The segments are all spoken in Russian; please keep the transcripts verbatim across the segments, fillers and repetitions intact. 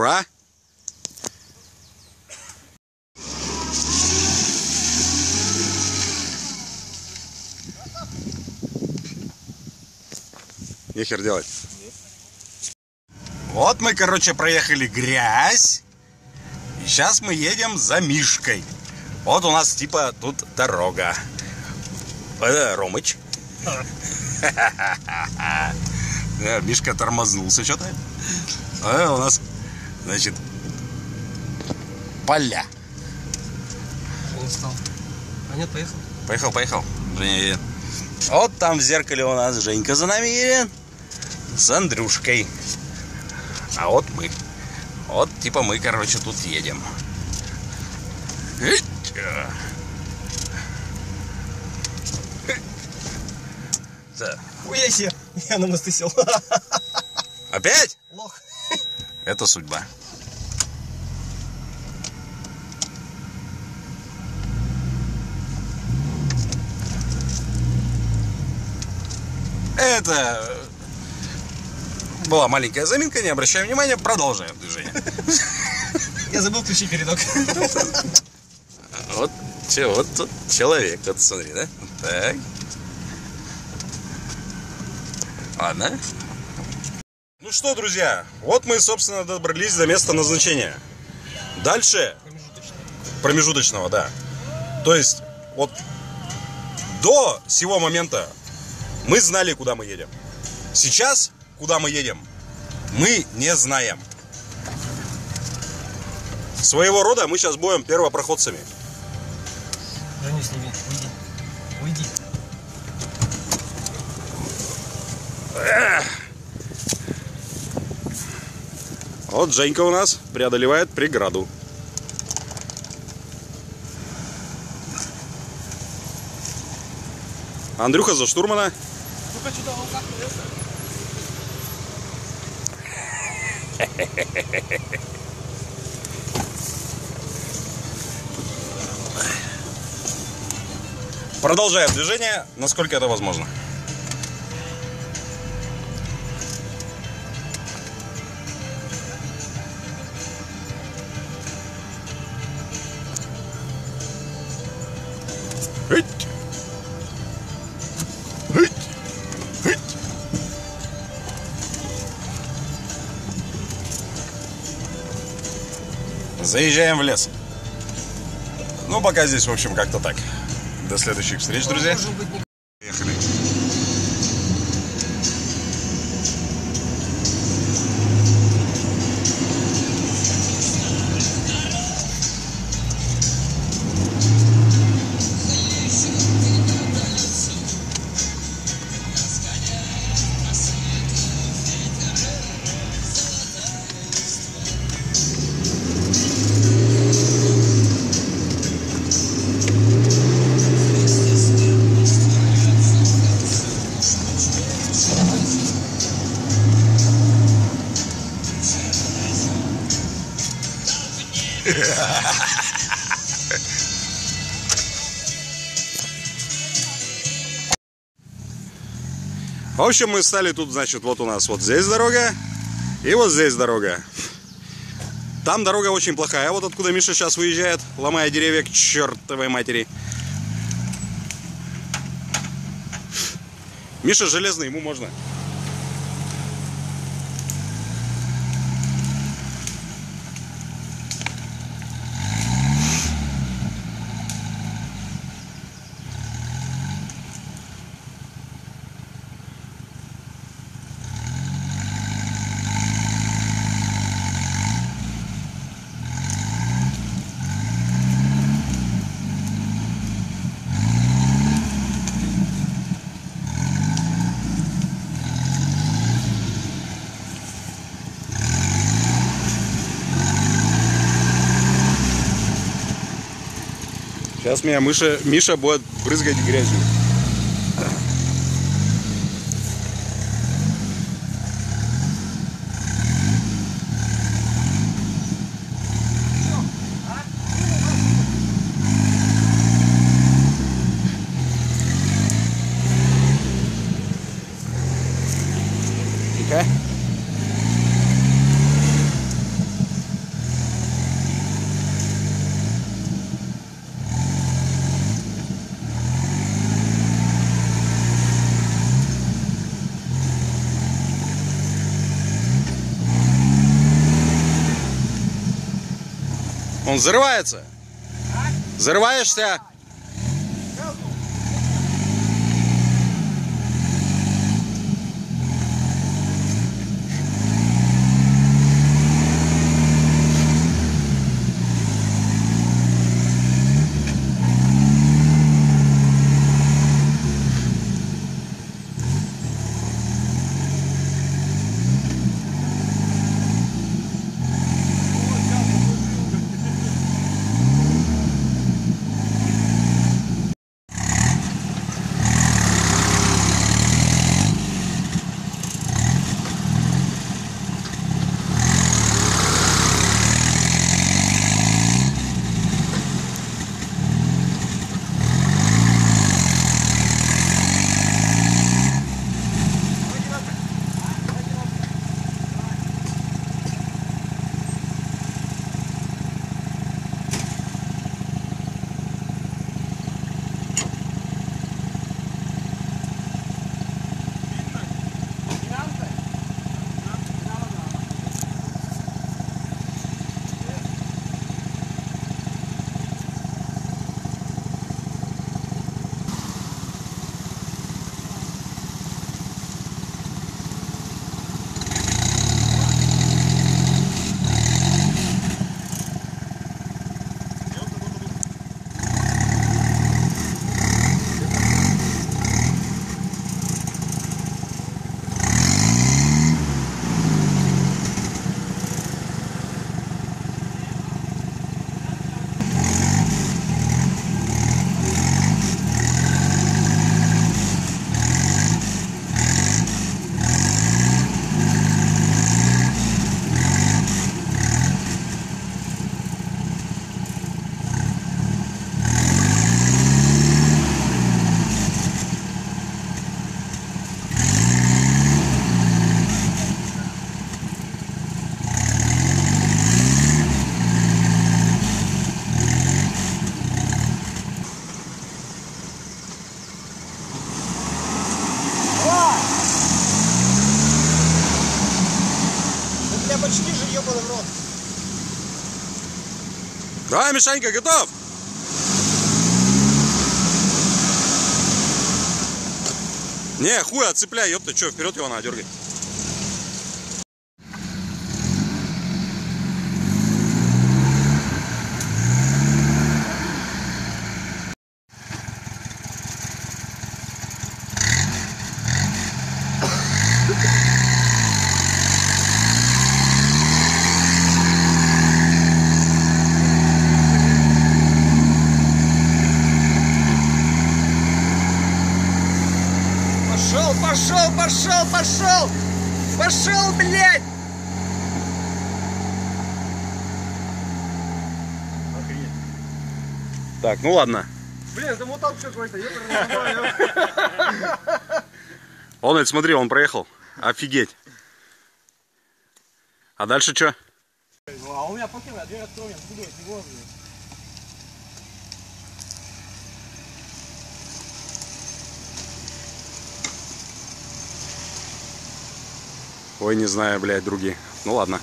Ура! Нехер делать. Вот мы, короче, проехали грязь. И сейчас мы едем за Мишкой. Вот у нас типа тут дорога. Это Ромыч. Мишка тормознулся что-то. А у нас, значит, поля. Он встал. А нет, поехал. Поехал, поехал. Женя едет. Вот там в зеркале у нас Женька за нами едет. С Андрюшкой. А вот мы. Вот типа мы, короче, тут едем. Ой, я, я на мосты сел. Опять? Лох. Это судьба. Это была маленькая заминка, не обращаем внимания, продолжаем движение. Я забыл включить передок. Вот, че, вот тут человек, вот смотри, да? Так. Ладно. Ну что, друзья, вот мы, собственно, добрались до места назначения. Дальше Промежуточного. Промежуточного, да. То есть, вот до сего момента мы знали, куда мы едем. Сейчас, куда мы едем, мы не знаем. Своего рода мы сейчас будем первопроходцами. Женю сними, уйди. Уйди. Вот Женька у нас преодолевает преграду. Андрюха за штурмана. Продолжаем движение, насколько это возможно. Заезжаем в лес. Ну, пока здесь, в общем, как-то так. До следующих встреч, друзья. Поехали. В общем, мы стали тут, значит, вот у нас вот здесь дорога и вот здесь дорога. Там дорога очень плохая, вот откуда Миша сейчас выезжает, ломая деревья к чертовой матери. Миша железный, ему можно. Сейчас меня Миша, Миша будет брызгать грязью. Тихо. Он взрывается. Взрываешься. Почти же, ебаный в рот. Давай, Мишанька, готов? Не, хуй отцепляй, ёпта, чё, вперед его надо дергать. Пошел, пошел, пошел, пошел! Пошел, блядь! Охренеть. Так, ну ладно. Блин, это мотор какой-то, я Он, это смотри, он проехал. Офигеть. А дальше что? А у меня покемон, я дверь открою, я буду от него. Ой, не знаю, блядь, другие. Ну ладно.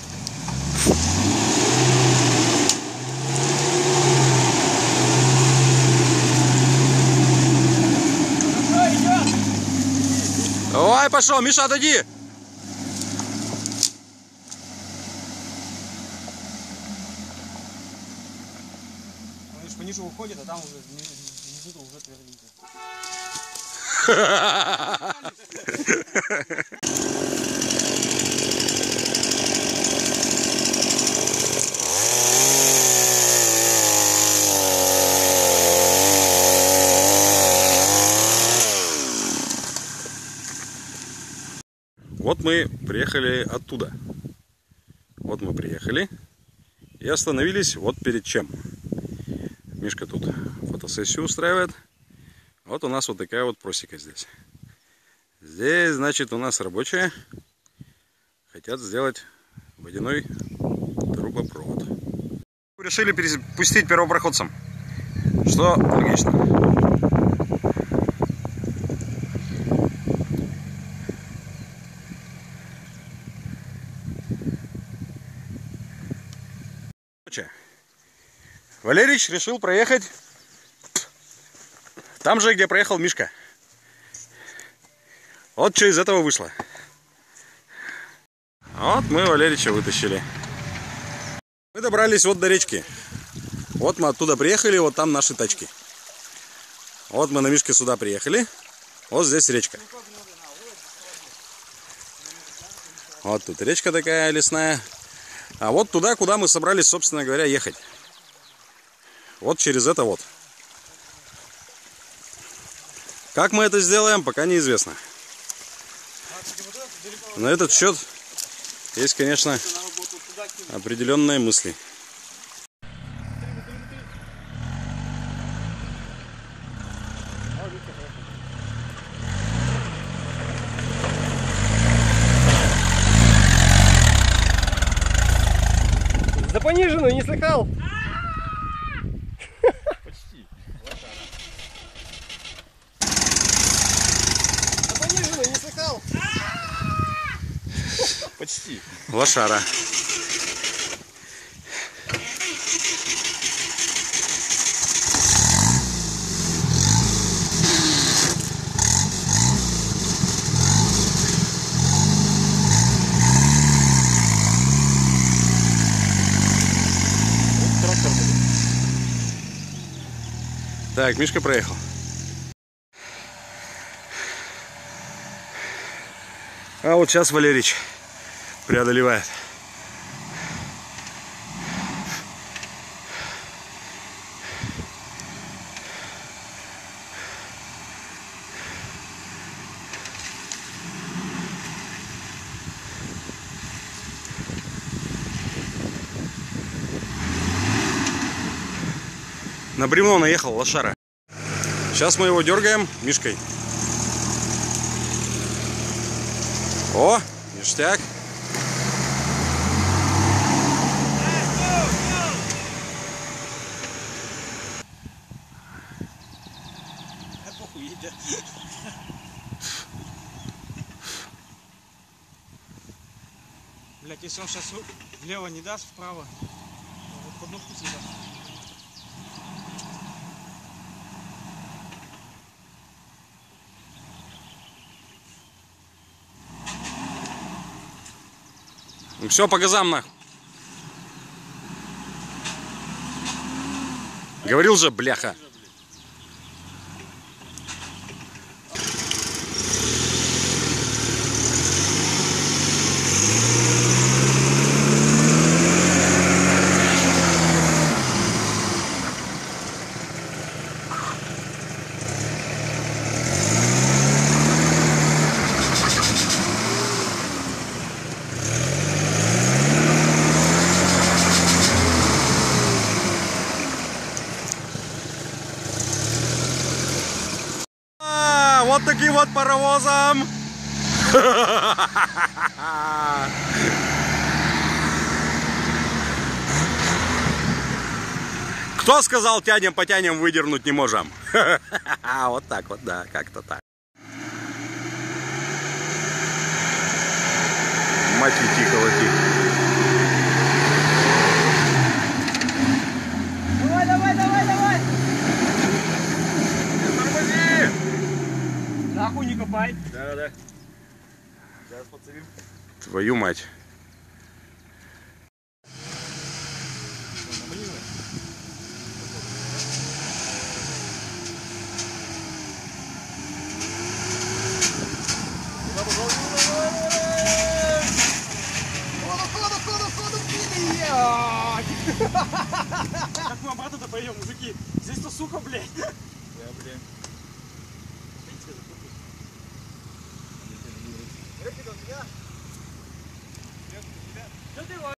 Давай, пошел, Миша, отойди. Он лишь пониже уходит, а там уже внизу уже тверденько. Вот мы приехали оттуда. Вот мы приехали и остановились вот перед чем. Мишка тут фотосессию устраивает. Вот у нас вот такая вот просека здесь. Здесь, значит, у нас рабочие хотят сделать водяной трубопровод. Решили перепустить первопроходцам, что логично. Валерич решил проехать там же, где проехал Мишка. Вот что из этого вышло. Вот мы Валерича вытащили. Мы добрались вот до речки. Вот мы оттуда приехали, вот там наши тачки. Вот мы на Мишке сюда приехали. Вот здесь речка. Вот тут речка такая лесная. А вот туда, куда мы собрались, собственно говоря, ехать. Вот через это вот. Как мы это сделаем, пока неизвестно. На этот счет есть, конечно, определенные мысли. За пониженную не слыхал? Почти. За пониженную не слыхал? Почти. Лошара. Так, Мишка проехал. А вот сейчас Валерич преодолевает. На бревно наехал лошара. Сейчас мы его дергаем Мишкой. О, ништяк. Блять, если он сейчас влево не даст, вправо, вот под ножку съедаст. Ну все, по газам нахуй. Говорил же, бляха. Вот таким вот паровозом. Кто сказал, тянем, потянем, выдернуть не можем? Вот так вот, да, как-то так. Мать лети, колоти. Давай, давай, давай, давай! Нахуй не копай. Да, да. Сейчас подцепим. Твою мать. Как мы обратно-то пойдем, мужики? Здесь-то сухо, блядь. Да, блин. Что ты